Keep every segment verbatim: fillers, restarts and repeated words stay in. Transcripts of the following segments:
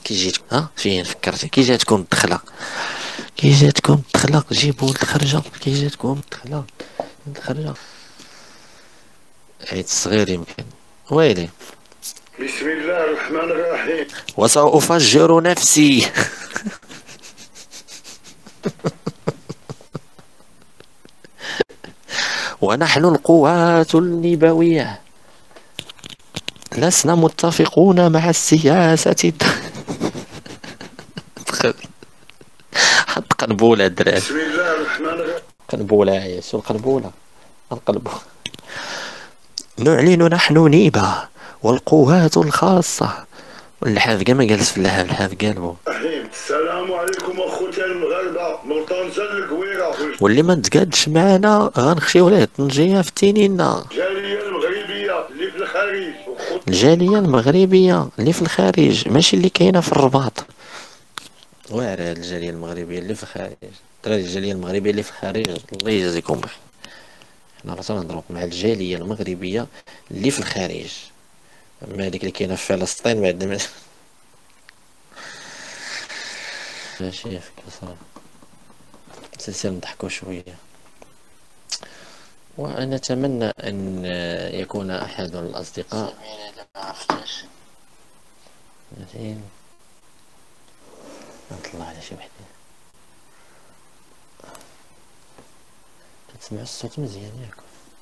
كي جيت ها فين فكرتي كي جاتكم الدخله كي جاتكم الدخله جيبوا الخرجه كي جاتكم الدخله الخرجه عيد الصغير يمكن ويلي. بسم الله الرحمن الرحيم. وسأفجر نفسي. ونحن القوات النبوية لسنا متفقون مع السياسة. حط قنبولة الدراري. بسم الله الرحمن الرحيم. قنبولة يا شو القنبولة القنبولة. نعلن نحن نيبة والقوات الخاصة. اللحاف كاع ما جالس في اللحاف اللحاف قالبو. السلام عليكم اخوتي المغاربه من طنجة الكويره. واللي ما تقادش معنا غنخشيو ليه طنجية في تينينا. الجاليه المغربيه اللي في الخارج. الجالية المغربية اللي في الخارج ماشي اللي كاينة في الرباط. واعر هاد الجالية المغربية اللي في الخارج. ترى الجالية المغربية اللي في الخارج الله يجازيكم بخير. حنا راه تنهضرو مع الجالية المغربية اللي في الخارج. اما هاديك اللي كاينة في فلسطين ما عندنا ماشي فكرة صراحة. سلسلة نضحكو شوية. وأنا أتمنى أن يكون أحد الأصدقاء زين نطلع على شي وحدة تسمع الصوت مزيان ياك.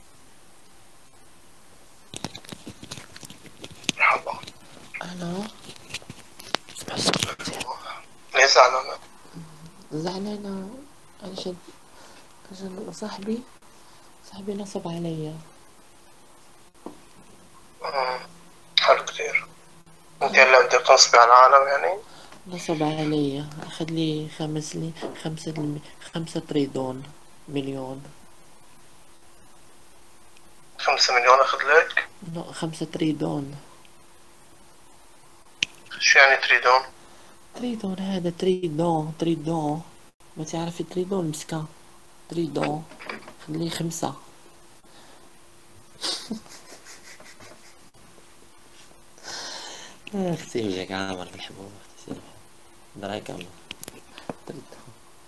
مرحبا. ألو تسمع الصوت مزيان. ليه زعلانة؟ زعلانة علشان عشان صاحبي صاحبي نصب عليا. حلو كتير. انت اللي بدك تنصبي على العالم يعني؟ نصب عليا أخذ لي خمس لي خمسة الم... خمسة تريدون مليون. خمسة مليون اخذ لك؟ نو خمسة تريدون. شو يعني تريدون؟ تريدون هذا تريدون تريدون ما تعرفي تريدون مسكة تريدون خليه خمسة. اختي وجهك عامر في الحبوب اختي سير دراي كامل تريدون.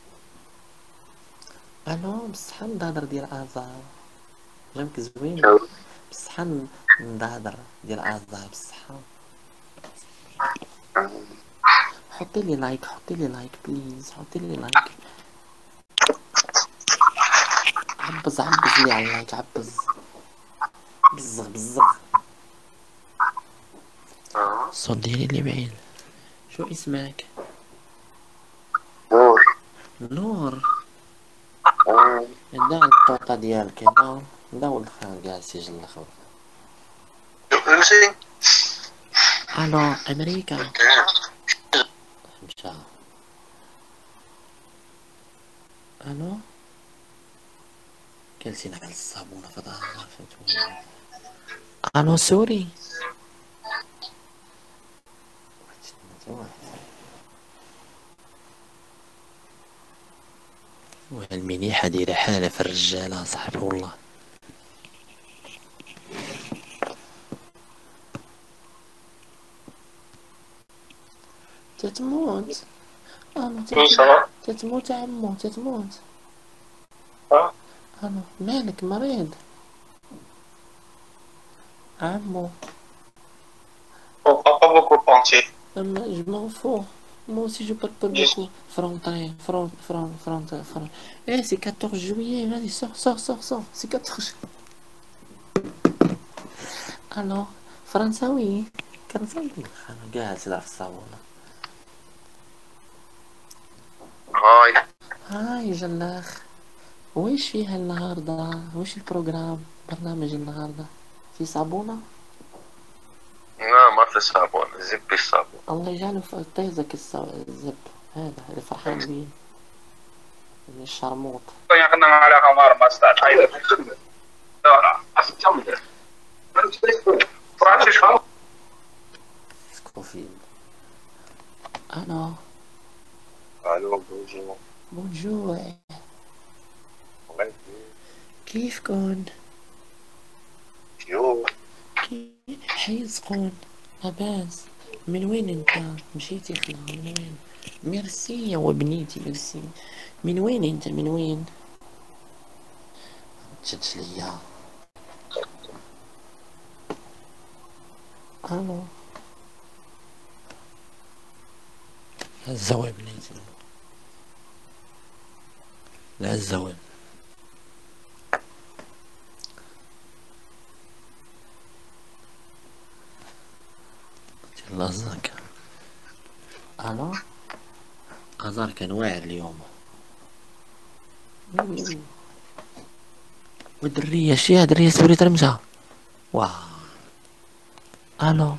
الو بصحة ندهدر ديال ازار جامك زوين بصحة ندهدر ديال ازار بصحة. حطي لي لايك حطي لي لايك بليز حطي لي لايك. عبز عبز لي على اللايك عبز بزغ بزغ. الصوت ديالي اللي بعيد. شو اسمك؟ نور. نور. دا الطوطة ديالك دا دا والخال جالس يجي الخوف. لوسي. الو امريكا. مشى. الو جالسين على الصابونة فضاء. الو سوري. والمنيحة دايرة حالة في الرجالة صاحبي والله. تتموت. أنا تتموت تتموت عمو تتموت. أنا مالك مريض عمو. Papa beaucoup pensé. أما je m'en fous. Moi aussi je parle pas beaucoup. Frontier, front, front, front, front. Eh c'est quatorze juillet, vas-y sors, sors, sors, sors. C'est quatorze. Alors فرنساوي فرنساوي. أنا قاعد ألعب في الصالون. هاي. هاي جلاخ. ويش فيها النهاردة؟ ويش البروجرام برنامج النهاردة؟ في صابونة؟ لا ما في صابون زبي الصابون. الله يجعله في طيزك الزب هذا اللي فرحان بيه من الشرموط. يقدم على حمار ما استطاع لا لا استمر فرانسيس خلاص سكوفيلد. الو الو بونجور. بونجور كيفكن؟ يو كي حيزكن لاباس من وين انت مشيتي خلا؟ من وين؟ ميرسي يا وبنيتي ميرسي. من وين انت؟ من وين؟ تشدش ليا. الو الزواب بنيتي. لا الزواب. الله زاك. الو ازار كان واعر اليوم. والدرية شي درية سوري ترمسها. واه الو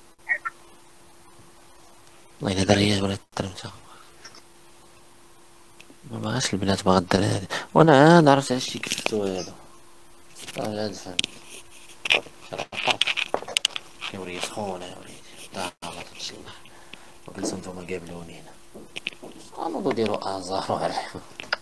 والله الا درية ولا ترمسها. ما بغاش البنات باغا الدراري، وانا عاد عرفت علاش كفتو هذا. راه هاد فهم يا وليدي سخونة يا وليدي. لا ما تتصلح وجلسوا نتوما قابلوني هنا. نوضو ديرو ازار وعليكم.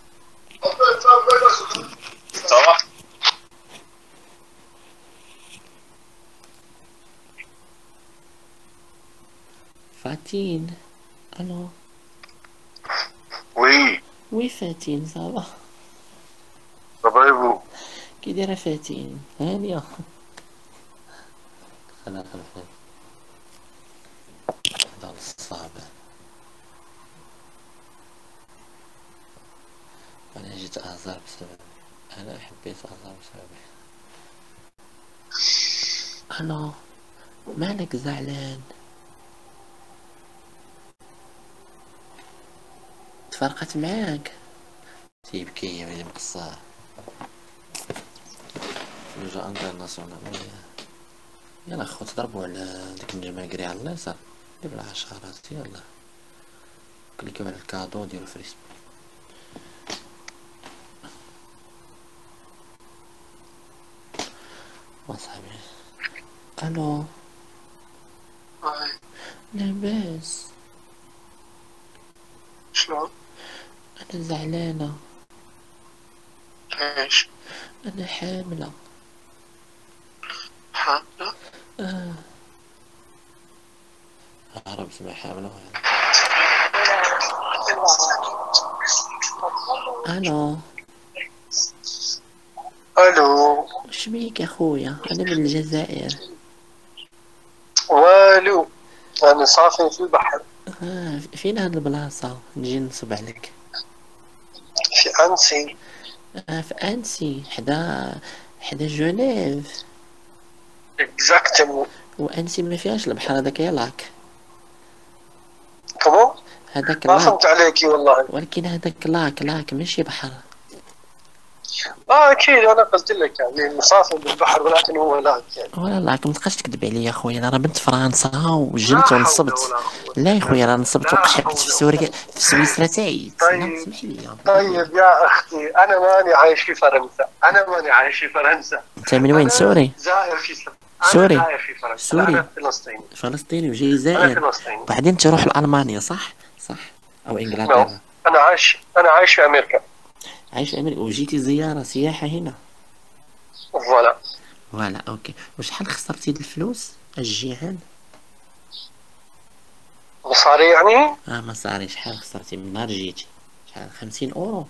فاتين الو. وي وي فاتين صافا. صافا يبو كي دايرة فاتين؟ هانية. خلا خلا خلا هذا الصعب. انا جيت ازار بسبب انا حبيت ازار بسببي. الو مالك زعلان؟ تفرقت معاك؟ تيبكي يا وليدي مقصار. نرجع انترناسيونال. يلا خو تضربوا على ديك الجماكري على اليسار. ديروا العشرات يلا كليكيو على الكادو ديرو فريس. وصاحبي الو لاباس؟ شنو؟ انا زعلانة. ايش؟ انا حاملة. حاملة؟ اه عرب سمع حاملة. الو الو وش بيك يا خويا؟ انا من الجزائر. والو انا صافي في البحر آه فين هاد البلاصة نجي نصب عليك؟ في انسي. آه في انسي حدا حدا جنيف. اكزاكتومون. وانسي ما فيهاش البحر هذاك يلاك. كمون هذاك ما لاك. فهمت عليكي والله. ولكن هذاك لاك لاك ماشي بحر. اه اكيد انا قلت لك يعني مسافر بالبحر ولكن هو لاك يعني. ولا لاك ما تبقاش تكذب عليا خويا. انا بنت فرنسا لا وجنت حول ونصبت. ولا قوة. لا يا خويا انا نصبت لا وقحبت حول في ولا سوريا قوة. في سويسرا تعيت. لا طيب اسمح لي. طيب يا اختي انا ماني عايش في فرنسا. انا ماني عايش في فرنسا. انت من وين؟ انا سوري؟ زائر في سوريا. انا سوري زائر في فرنسا. سوري انا فلسطيني. فلسطيني وجاي انا زائر فلسطيني. بعدين تروح لألمانيا صح؟ صح او نو انجلترا؟ انا عايش انا عايش في امريكا. عايش في امريكا وجيتي زيارة سياحة هنا. فوالا. فوالا اوكي. وشحال خسرتي الفلوس الجيعان؟ مصاري يعني؟ اه مصاري شحال خسرتي من نهار جيتي؟ شحال؟ خمسين اورو؟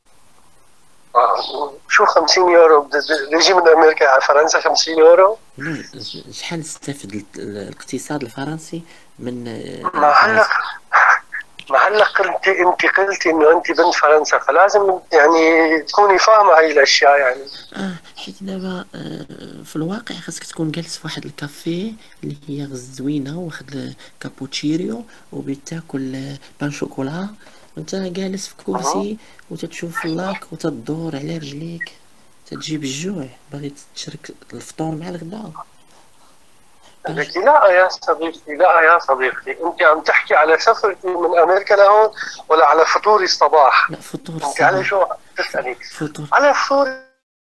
آه. شو خمسين يورو بده يجي من امريكا على فرنسا خمسين يورو؟ لا شحال استفد ال- الاقتصاد الفرنسي من آه، ما هلا فرنسا؟ ما هلا قلتي انت قلتي انه انت بنت فرنسا فلازم يعني تكوني فاهمه هاي الاشياء يعني. اه حيت دابا آه في الواقع خاصك تكون جالس في واحد الكافيه اللي هي زوينه واخد كابوتشيريو وبتاكل آه، بان شوكولا وانت جالس في أه. كرسي وتتشوف اللاك وتدور على رجليك تتجيب الجوع باغي تشرك الفطور مع الغداء. لك لا يا صديقي لا يا صديقي انت عم تحكي على سفرتي من امريكا لهون ولا على فطوري الصباح؟ لا فطور انت على الصباح. شو تسالي؟ فطور على فطوري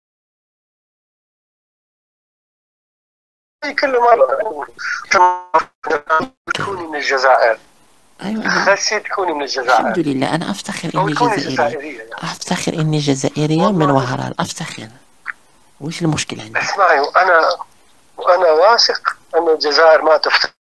كل مره. تكوني من الجزائر. ايوه انا خسي تكوني من الحمد الجزائر لله انا افتخر او اني تكوني جزائرية. جزائريه يعني. افتخر اني جزائرية من والله وهران افتخر. وش المشكلة عندك؟ اسمعي وانا وانا واثق ان الجزائر ما تفتح